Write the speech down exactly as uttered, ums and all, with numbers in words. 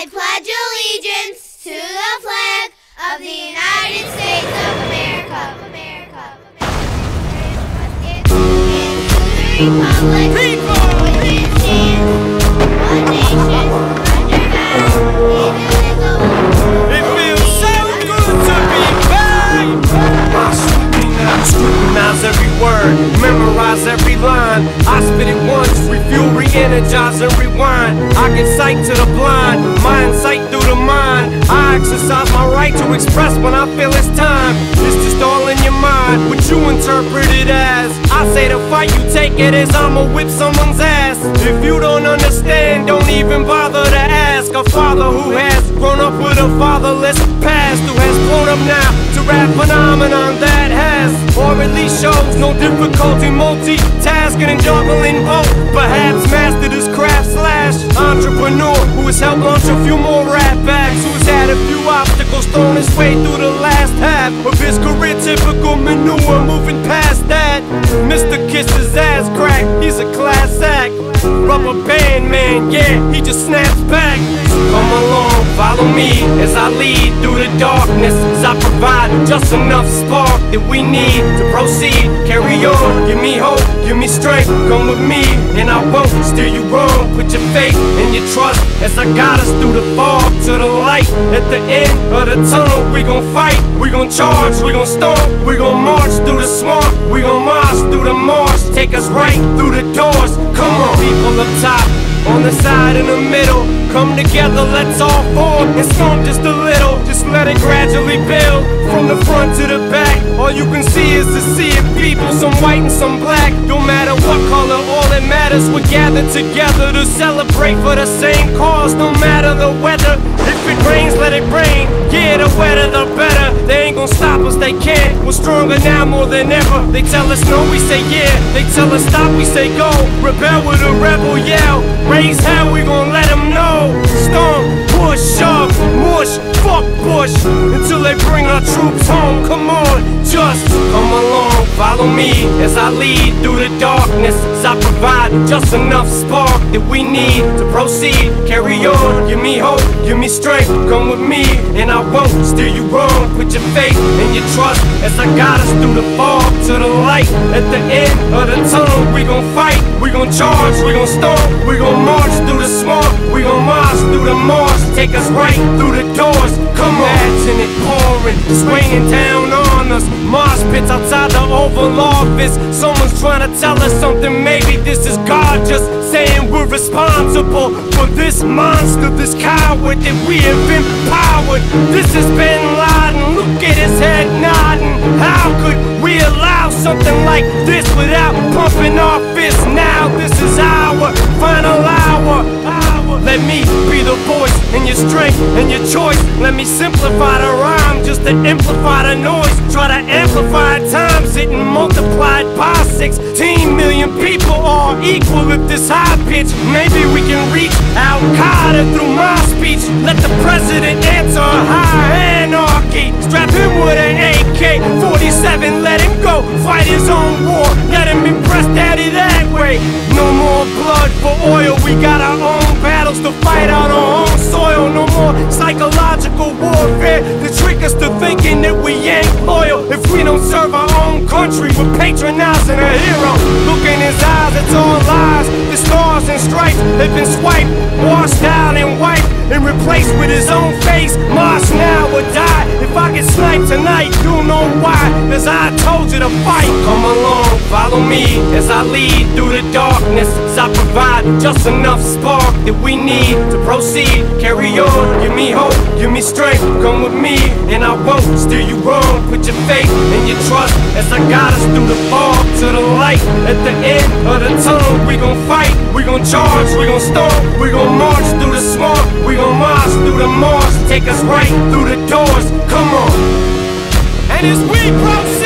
I pledge allegiance to the flag of the United States of America, America, and to the republic which it stands, one nation, under God, indivisible. It feels so good to be back. I scrutinize, scrutinize every word, memorize every line. I spit it once, refuel, re-energize and rewind. I get sight to the blind, mind sight through the mind. I exercise my right to express when I feel it's time. It's just all in your mind, what you interpret it as. I say the fight, you take it as I'ma whip someone's ass. If you don't understand, don't even bother to ask. A father who has grown up with a fatherless past, who has grown up now to rap phenomenon that has, or at least shows no difficulty multitasking and juggling both. Perhaps mastered his craft slash entrepreneur who has helped launch a few more rap acts, who has had a few obstacles thrown his way through the last half of his career. Typical manure, moving past that. Mister Kisses ass crack, he's a class act. Rubber band man, yeah, he just snaps back. So come along, follow me as I lead through the darkness, as I provide just enough spark that we need to proceed. Carry on, give me hope, give me strength. Come with me and I won't steer you wrong. Put your faith and your trust as I guide us through the fog to the light. At the end of the tunnel, we gon' fight, we gon' charge, we gon' storm, we gon' march through the swamp, we gon' march through the marsh. Take us right through the doors. Come on, people up top, on the side, in the middle, come together, let's all form and storm just a little. Just let it gradually build from the front to the back. All you can see is the sea of people, some white and some black. Don't matter what color, all that matters, we're gathered together to celebrate for the same cause. No matter the weather, if it rains, let it rain. Yeah, the wetter the better. They ain't gon' stop us, they can't. We're stronger now more than ever. They tell us no, we say yeah. They tell us stop, we say go. Rebel with a rebel yell. Raise hell, we gon' let them know. Storm, push, shove, mush, fuck Bush, until they bring our troops home. Come on, just come along, follow me as I lead through the darkness, as I provide just enough spark that we need to proceed. Carry on, give me hope, give me strength. Come with me and I won't steer you wrong. Put your faith and your trust as I guide us through the fog to the light. At the end of the tunnel, we gon' fight, we gon' charge, we gon' storm, we gon' march through the swamp, we gon' march through the marsh. Take us right through the doors. Come on, imagine it pouring, it's raining down on us. Mosh pits outside the Oval Office. Someone's trying to tell us something. Maybe this is God just saying we're responsible for this monster, this coward that we have empowered. This is Bin Laden, look at his head nodding. How could we allow something like this without pumping our fists? Now this is our final hour, hour. Let me be the voice and your strength and your choice. Let me simplify the rhyme just to amplify the noise. Try to amplify times it and multiplied by sixteen million people are equal at this high pitch. Maybe we can reach Al-Qaeda through my speech. Let the president answer high anarchy. Strap him with an A K forty-seven, let him go fight his own war. Let him impress daddy that way. No more blood for oil, we got our own battles to fight on our own soil. No more psychological warfare to trick us to thinking that we ain't loyal. If we don't serve our own country, we're patronizing a hero. Look in his eyes, it's all lies. The stars and stripes have been swiped, washed out and wiped, and replaced with his own face. March now or die. If I get sniped tonight, you'll know why, cause I told you to fight. Come along, follow me as I lead through the darkness, as I provide just enough spark that we need to proceed. Carry on, give me hope, give me strength. Come with me and I won't steer you wrong. Put your faith and your trust as I guide us through the fog to the light. At the end of the tunnel, we gon' fight, we gon' charge, we gon' storm, we gon' march through the swamp, we gon' march through the marsh. Take us right through the doors. Come on. And as we proceed